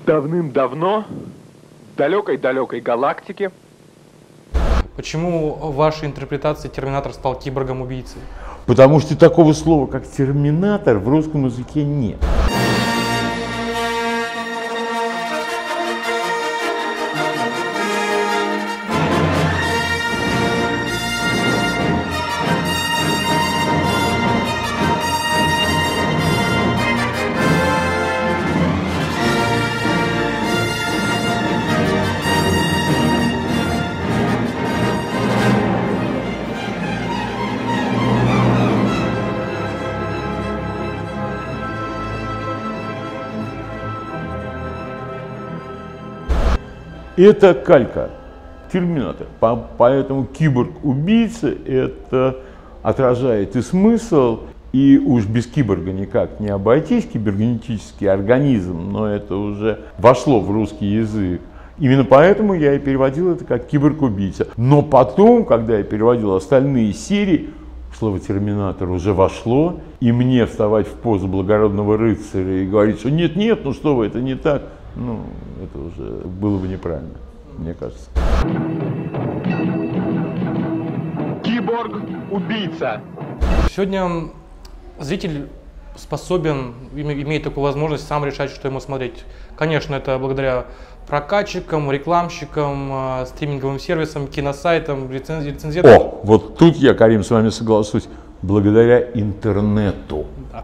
Давным-давно, в далекой-далекой галактике. Почему в вашей интерпретации Терминатор стал киборгом-убийцей? Потому что такого слова, как терминатор, в русском языке нет. Это калька, терминатор. Поэтому киборг-убийца это отражает и смысл, и уж без киборга никак не обойтись, кибернетический организм, но это уже вошло в русский язык. Именно поэтому я и переводил это как киборг-убийца. Но потом, когда я переводил остальные серии, слово терминатор уже вошло, и мне вставать в позу благородного рыцаря и говорить, что нет, ну что вы, это не так. Ну, это уже было бы неправильно, мне кажется. Киборг-убийца. Сегодня зритель способен, имеет такую возможность сам решать, что ему смотреть. Конечно, это благодаря прокатчикам, рекламщикам, стриминговым сервисам, киносайтам, рецензентам. О, вот тут я, Карим, с вами соглашусь. Благодаря интернету. Да.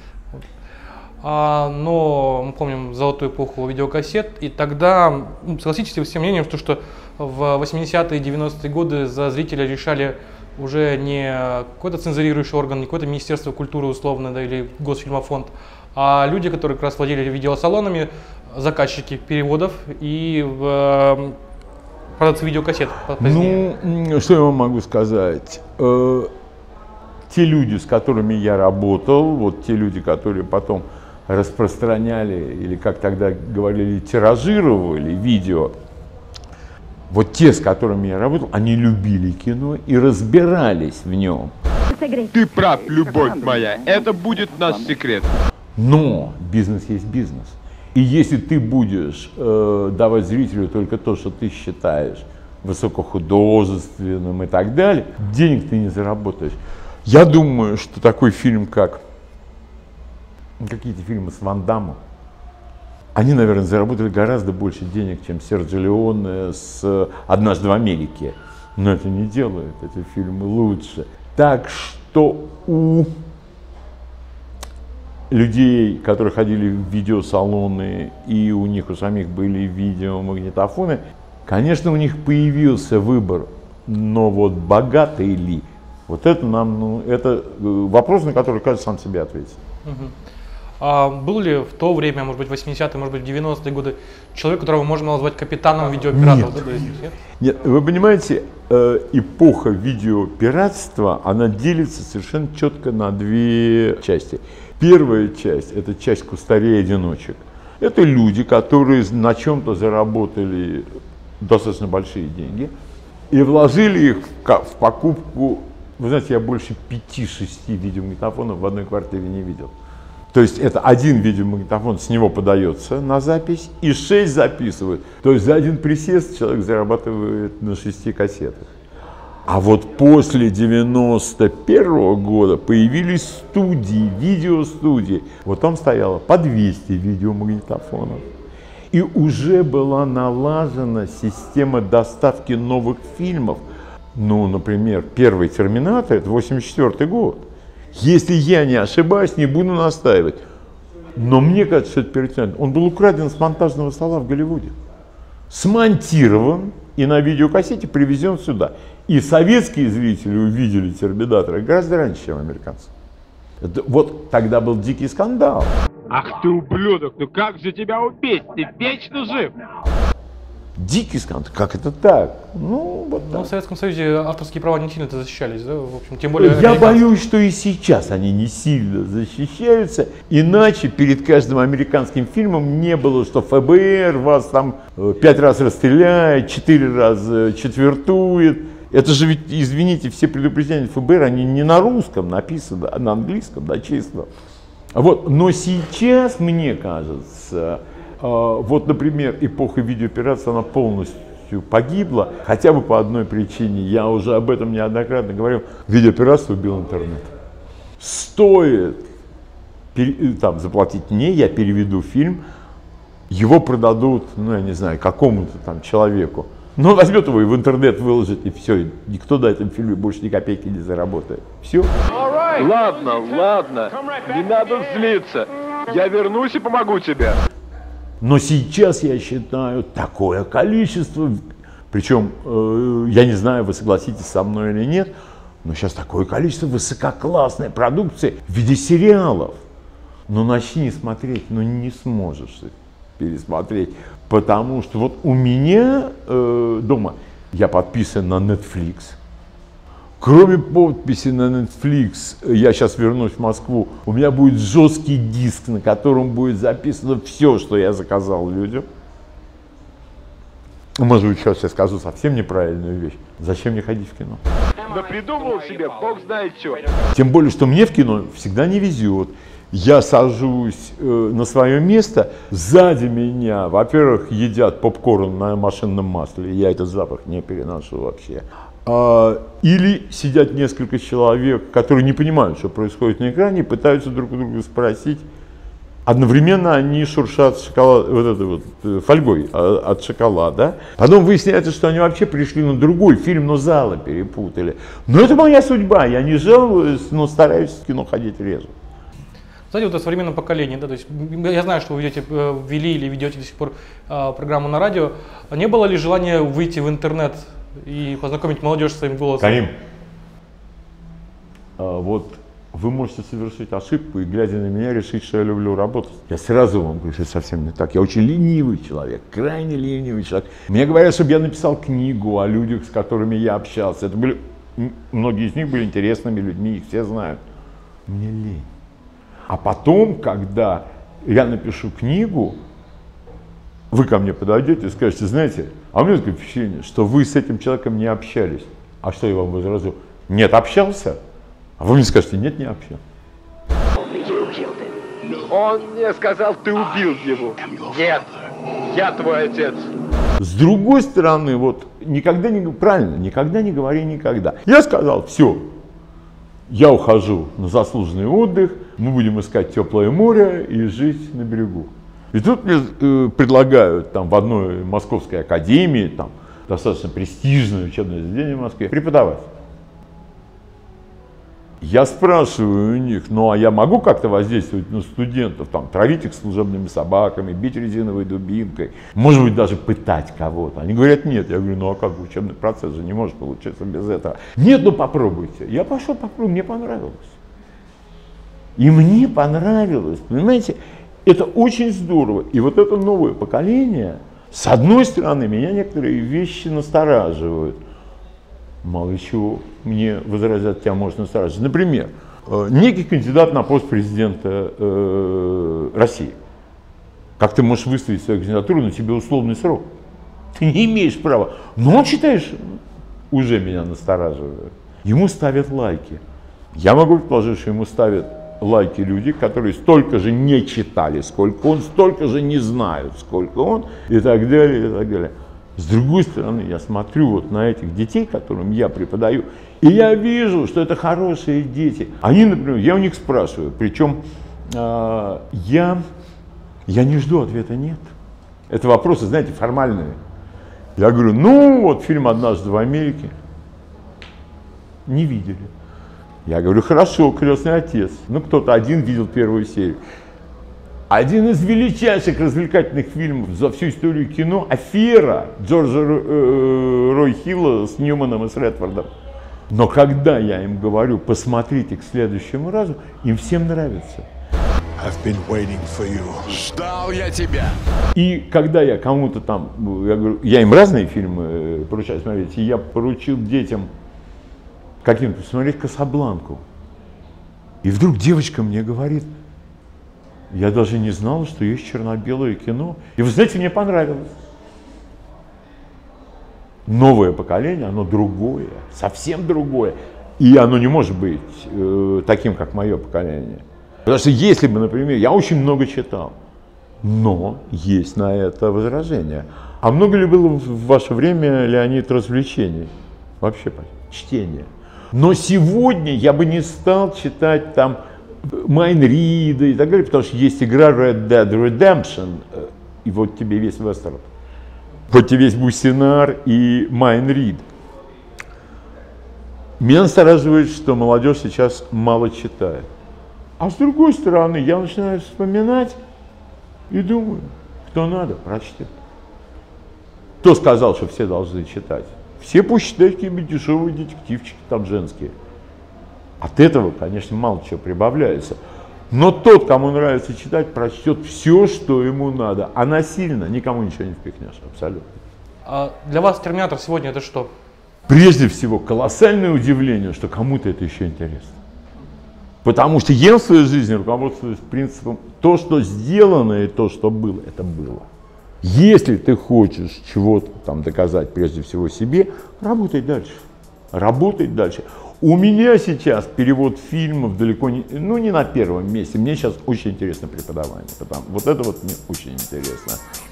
Но мы помним золотую эпоху видеокассет, и тогда, согласитесь ли вы с тем мнением, что в 80-е и 90-е годы за зрителя решали уже не какой-то цензурирующий орган, не какое-то Министерство культуры условно, да, или Госфильмофонд, а люди, которые как раз владели видеосалонами, заказчики переводов и продавцы видеокассет позднее. Ну, что я вам могу сказать? Те люди, с которыми я работал, вот те люди, которые потом распространяли, или как тогда говорили, тиражировали видео, вот те, с которыми я работал, они любили кино и разбирались в нем. Ты прав, любовь моя, это будет наш секрет. Но бизнес есть бизнес. И если ты будешь давать зрителю только то, что ты считаешь высокохудожественным и так далее, денег ты не заработаешь. Я думаю, что такой фильм, как какие-то фильмы с Ван Даммом, они, наверное, заработали гораздо больше денег, чем Серджио Леоне с «Однажды в Америке». Но это не делает эти фильмы лучше. Так что у людей, которые ходили в видеосалоны, и у них у самих были видеомагнитофоны, конечно, у них появился выбор, но вот богатые ли? Вот это нам, ну, это вопрос, на который каждый сам себе ответит. А был ли в то время, может быть, в 80-е, может быть, в 90-е годы, человек, которого можно назвать капитаном видеопиратов? Нет, вы понимаете, эпоха видеопиратства, она делится совершенно четко на две части. Первая часть – это часть кустарей-одиночек. Это люди, которые на чем-то заработали достаточно большие деньги и вложили их в покупку. Вы знаете, я больше 5-6 видеомагнитофонов в одной квартире не видел. То есть это один видеомагнитофон, с него подается на запись, и 6 записывают. То есть за один присест человек зарабатывает на 6 кассетах. А вот после 91-го года появились студии, видеостудии. Вот там стояло по 200 видеомагнитофонов. И уже была налажена система доставки новых фильмов. Ну, например, первый «Терминатор» — это 84-й год. Если я не ошибаюсь, не буду настаивать. Но мне кажется, что это первый «Терминатор». Он был украден с монтажного стола в Голливуде. Смонтирован и на видеокассете привезен сюда. И советские зрители увидели «Терминатора» гораздо раньше, чем американцы. Вот тогда был дикий скандал. Ах ты ублюдок, ну как же тебя убить? Ты вечно жив. Дикий скандал. Как это так? Ну, вот так. Ну, в Советском Союзе авторские права не сильно-то защищались, да? В общем, тем более я боюсь, что и сейчас они не сильно защищаются. Иначе перед каждым американским фильмом не было, что ФБР вас там 5 раз расстреляет, 4 раза четвертует. Это же ведь, извините, все предупреждения ФБР, они не на русском написаны, а на английском, да, честно. Вот. Но сейчас, мне кажется, Вот, например, эпоха видеооперации, она полностью погибла, хотя бы по одной причине. Я уже об этом неоднократно говорил. Видеооперация убил интернет. Стоит там заплатить мне, я переведу фильм, его продадут, ну, я не знаю, какому-то там человеку. Но возьмет его и в интернет выложит, и все. И никто на этом фильме больше ни копейки не заработает. Все. Ладно, не надо злиться. Я вернусь и помогу тебе. Но сейчас я считаю такое количество, причем я не знаю, вы согласитесь со мной или нет, но сейчас такое количество высококлассной продукции в виде сериалов. Но начни смотреть, но не сможешь пересмотреть, потому что вот у меня дома я подписан на Netflix. Кроме подписи на Netflix, я сейчас вернусь в Москву, у меня будет жесткий диск, на котором будет записано все, что я заказал людям. Может быть, сейчас я скажу совсем неправильную вещь. Зачем мне ходить в кино? Да придумал себе, бог знает что. Тем более, что мне в кино всегда не везет. Я сажусь на свое место, сзади меня, во-первых, едят попкорн на машинном масле, я этот запах не переношу вообще. Или сидят несколько человек, которые не понимают, что происходит на экране, и пытаются друг у друга спросить. Одновременно они шуршат шоколад, вот этой вот фольгой от шоколада. Потом выясняется, что они вообще пришли на другой фильм, но залы перепутали. Но это моя судьба, я не жалуюсь, но стараюсь в кино ходить реже. Кстати, вот о современном поколении, да, то есть я знаю, что вы вели или ведете до сих пор программу на радио. Не было ли желания выйти в интернет и познакомить молодежь со своим голосом? Карим, вот вы можете совершить ошибку и, глядя на меня, решить, что я люблю работать. Я сразу вам говорю, что это совсем не так. Я очень ленивый человек, крайне ленивый человек. Мне говорят, чтобы я написал книгу о людях, с которыми я общался. Это были, многие из них были интересными людьми, их все знают. Мне лень. А потом, когда я напишу книгу, вы ко мне подойдете и скажете, знаете, а у меня такое впечатление, что вы с этим человеком не общались. А что я вам возразил? Нет, общался. А вы мне скажете, нет, не общался. Он мне сказал, ты убил его. Нет, я твой отец. С другой стороны, вот, никогда не говори никогда. Я сказал, все. Я ухожу на заслуженный отдых, мы будем искать теплое море и жить на берегу. И тут мне предлагают там, в одной московской академии, там, достаточно престижное учебное заведение в Москве, преподавать. Я спрашиваю у них, ну а я могу как-то воздействовать на студентов, там, травить их служебными собаками, бить резиновой дубинкой, может быть, даже пытать кого-то. Они говорят, нет. Я говорю, ну а как, учебный процесс же не может получиться без этого. Нет, ну попробуйте. Я пошел попробовать, мне понравилось. И мне понравилось, понимаете, это очень здорово. И вот это новое поколение, с одной стороны, меня некоторые вещи настораживают. Мало ли чего мне возразят, тебя может настораживать. Например, некий кандидат на пост президента России. Как ты можешь выставить свою кандидатуру, на тебе условный срок? Ты не имеешь права. Но он, считаешь, уже меня настораживает. Ему ставят лайки. Я могу предположить, что ему ставят лайки люди, которые столько же не читали, сколько он, столько же не знают, сколько он, и так далее, и так далее. С другой стороны, я смотрю вот на этих детей, которым я преподаю, и я вижу, что это хорошие дети. Они, например, я у них спрашиваю, причем я не жду ответа «нет». Это вопросы, знаете, формальные. Я говорю, ну вот фильм «Однажды в Америке» не видели. Я говорю, хорошо, «Крестный отец». Ну, кто-то один видел первую серию. Один из величайших развлекательных фильмов за всю историю кино – «Афера» Джорджа Рой Хилла с Ньюманом и с Редфордом. Но когда я им говорю, посмотрите к следующему разу, им всем нравится. Ждал я тебя. И когда я кому-то там, я говорю, я им разные фильмы поручаю смотреть, и я поручил детям каким-то посмотреть «Касабланку». И вдруг девочка мне говорит, я даже не знала, что есть черно-белое кино. И вы знаете, мне понравилось. Новое поколение, оно другое, совсем другое. И оно не может быть таким, как мое поколение. Потому что если бы, например, я очень много читал, Но есть на это возражение. А много ли было в ваше время, Леонид, развлечений? Вообще чтения. Но сегодня я бы не стал читать там Майн Рида и так далее, потому что есть игра Red Dead Redemption, и вот тебе весь Вестерн. Вот тебе весь Бусинар и Майн Рид. Меня настораживает, что молодежь сейчас мало читает. А с другой стороны, я начинаю вспоминать и думаю, кто надо, прочтет. Кто сказал, что все должны читать? Все пусть читают какие-нибудь дешевые детективчики там женские. От этого, конечно, мало чего прибавляется. Но тот, кому нравится читать, прочтет все, что ему надо. А насильно никому ничего не впихнешь, абсолютно. А для вас «Терминатор» сегодня это что? Прежде всего, колоссальное удивление, что кому-то это еще интересно. Потому что я в своей жизни руководствуюсь принципом: то, что сделано, и то, что было, это было. Если ты хочешь чего-то там доказать, прежде всего себе, работай дальше. Работай дальше. У меня сейчас перевод фильмов далеко не, не на первом месте. Мне сейчас очень интересно преподавание. Вот это вот мне очень интересно.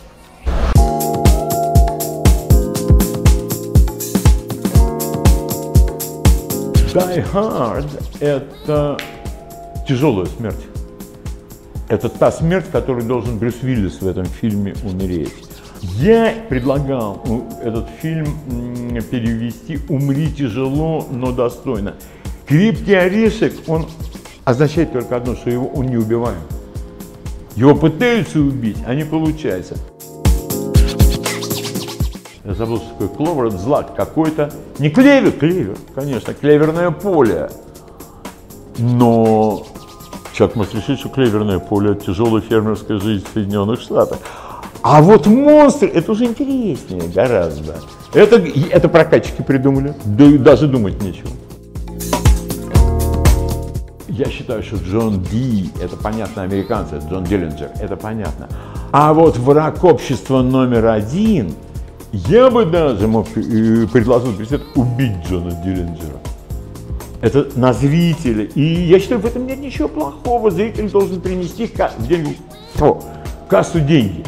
Die Hard – это тяжелая смерть. Это та смерть, в которой должен Брюс Уиллис в этом фильме умереть. Я предлагал этот фильм перевести «Умри тяжело, но достойно». «Крепкий орешек», он означает только одно, что он не убиваем. Его пытаются убить, а не получается. Я забыл, что такое кловер, это злак какой-то. Не клевер, клевер, конечно, клеверное поле. Но человек может решить, что клеверное поле – это тяжелая фермерская жизнь в Соединенных Штатах. А вот монстры – это уже интереснее гораздо. Это прокатчики придумали, да и даже думать нечего. Я считаю, что Джон Ди – это понятно, американцы, это Джон Диллинджер, это понятно. А вот враг общества номер один – я бы даже мог предложить убить Джона Диллинджера. Это на зрителя. И я считаю, в этом нет ничего плохого. Зритель должен принести кассу деньги.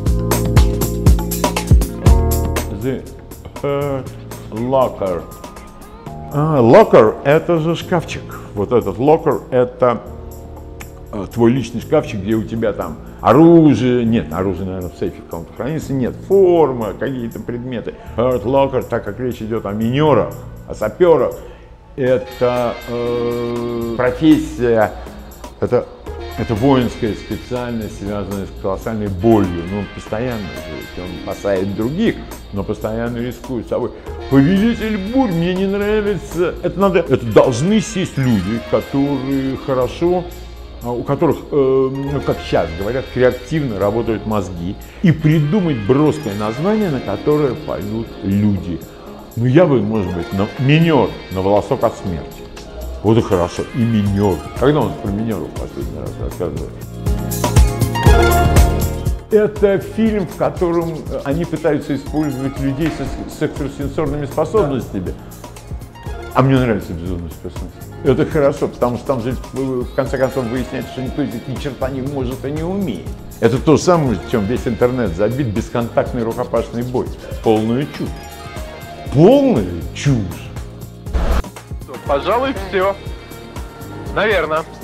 The Hurt Locker. Locker – это же шкафчик. Вот этот locker – это твой личный шкафчик, где у тебя там оружие, нет, оружие, наверное, в сейфе в каком-то хранится, нет, форма, какие-то предметы. Hurt Locker, так как речь идет о минерах, о саперах, это профессия, это воинская специальность, связанная с колоссальной болью. Ну, он постоянно живет, он спасает других, но постоянно рискует собой. Повелитель бурь, мне не нравится. Это должны сесть люди, которые хорошо, у которых, как сейчас говорят, креативно работают мозги, и придумать броское название, на которое пойдут люди. Ну, я бы, может быть, минер на волосок от смерти. Вот и хорошо, и минер. Когда он про минеров последний раз рассказывал? Это фильм, в котором они пытаются использовать людей с экстрасенсорными способностями. А мне нравится безумная способность. Это хорошо, потому что там же в конце концов выясняется, что никто из них ни черта не может и не умеет. Это то же самое, чем весь интернет забит, бесконтактный рукопашный бой. Полная чушь. Полная чушь. Пожалуй, все. Наверное.